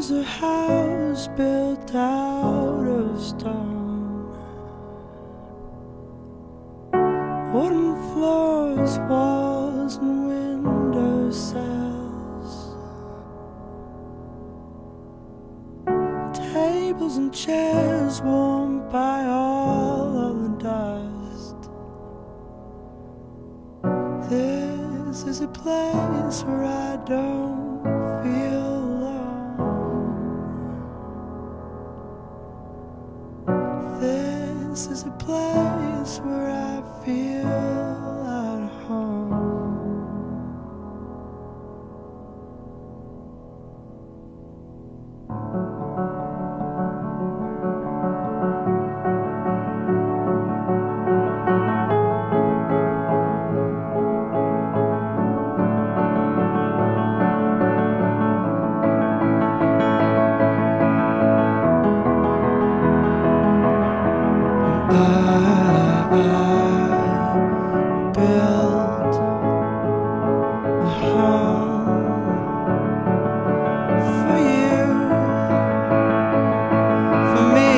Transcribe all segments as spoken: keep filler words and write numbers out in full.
There's a house built out of stone, wooden floors, walls and window sills, tables and chairs warmed by all of the dust. This is a place where I don't feel alone. This is a place where I feel at home. I built a home for you, for me,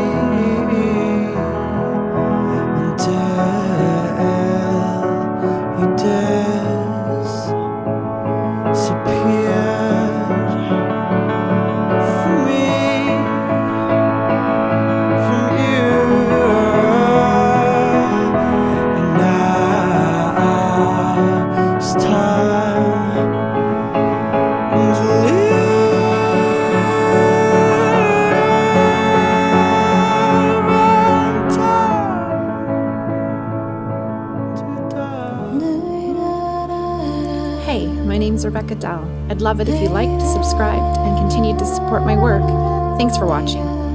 until you disappeared from me, from you. It's time to live and time to die. Hey, my name's RebeccaDell. I'd love it if you liked, subscribed, and continued to support my work. Thanks for watching.